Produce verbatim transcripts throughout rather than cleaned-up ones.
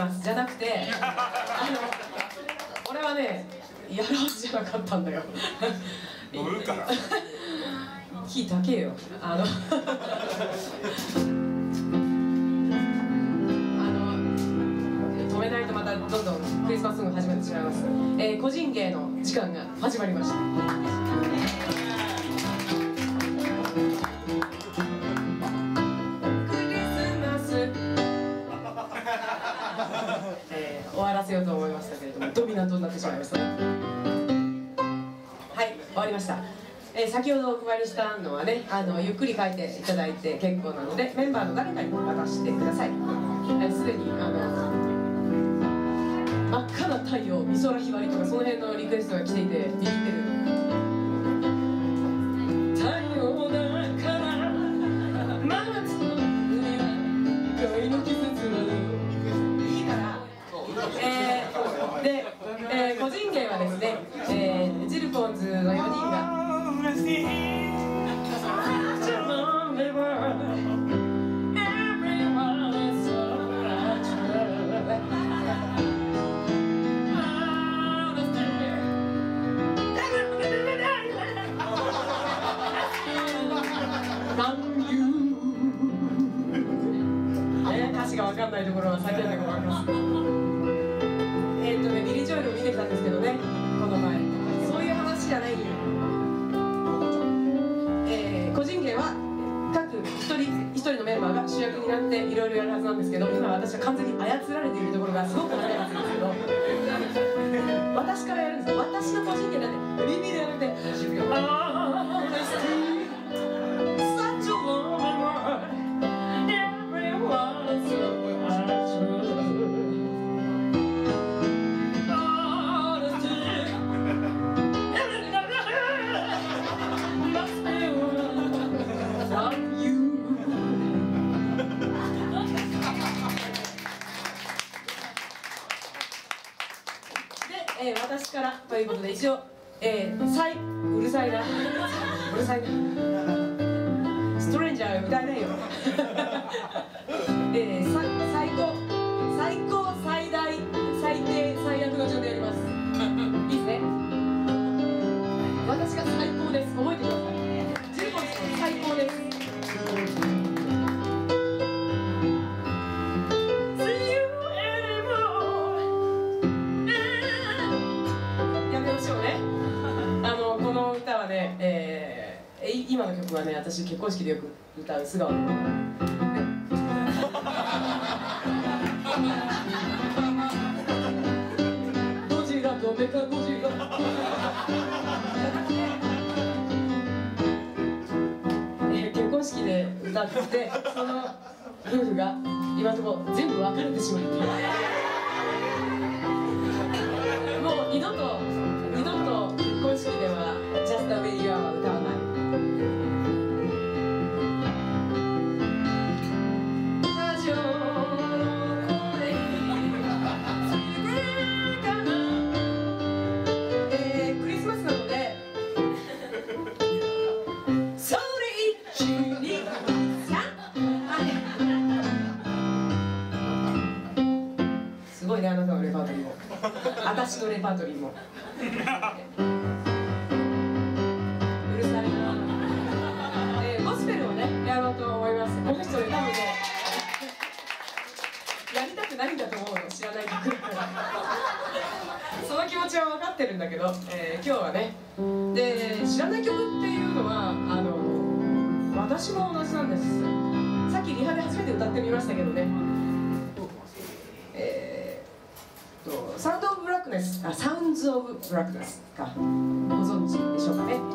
ますじゃなくて、あの俺はねやるはずじゃなかったんだよ。 乗るからキー高えよ。あの止めないとまたどんどんクリスマスソング始まってしまいます。えー、個人芸の時間が始まりました。えー、終わらせようと思いましたけれどもドミナントになってしまいましたね。はい、終わりました。えー、先ほどお配りしたのはね、あのゆっくり書いていただいて結構なのでメンバーの誰かに渡してください。すで、えー、にあの真っ赤な太陽、美空ひばりとかその辺のリクエストが来ていてビビってる。太陽だから真夏の海は恋の季節なの。いいから。えー、で、えー、個人芸はですね、えー、ジルポンズのよにんが歌詞が分かんないところは叫んでごらんます。えっとね、ビリー・ジョエルを見てきたんですけどね、この前。そういう話じゃないよ。えー、個人芸は各一人一人のメンバーが主役になっていろいろやるはずなんですけど、今私は完全に操られているところがすごく腹立つんですけど、私からやるんです。私の個人芸なんでビビりやめて。えー、私からということで一応、えー、さいうるさいなうるさいなストレンジャー歌えないよ。えー、さ最高最高最大最低最悪の順でやります。いいですね。私が最高です。覚えてください。ジルコンスの最高です。えー、今の曲はね、私結婚式でよく歌う素顔で、ね、ゴジラとメカゴジラえー、結婚式で歌ってその夫婦が今のところ全部別れてしまってもう二度と二度と結婚式ではJust the way you are は歌わない。えー、クリスマスなのでそれいちにさんすごいね、あなたのレパートリーも私のレパートリーもやろうと思います。この人で多分ねやりたくないんだと思うの、知らない曲だからその気持ちは分かってるんだけど、えー、今日はねで知らない曲っていうのはあの私も同じなんです。さっきリハで初めて歌ってみましたけどね、えー、とサウンド・オブ・ブラックネスあサウンズ・オブ・ブラックネスかご存知でしょうかね。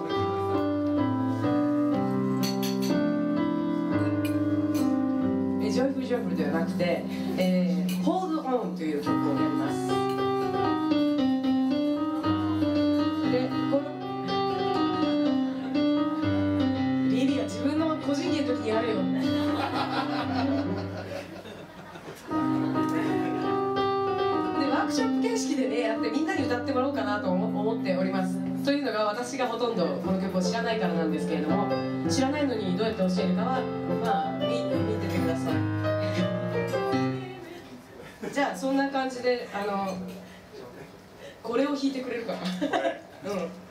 ジョイフルジョイフルではなくて、えー、Hold On という曲をやります。で、このリリーは自分の個人芸の時にやれよ。で、ワークショップ形式でね、やってみんなに歌ってもらおうかなと思っております。というのが私がほとんどこの曲を知らないからなんですけれども、知らないのにどうやって教えるかはまあ見ててください。 じゃあそんな感じであのこれを弾いてくれるかなうん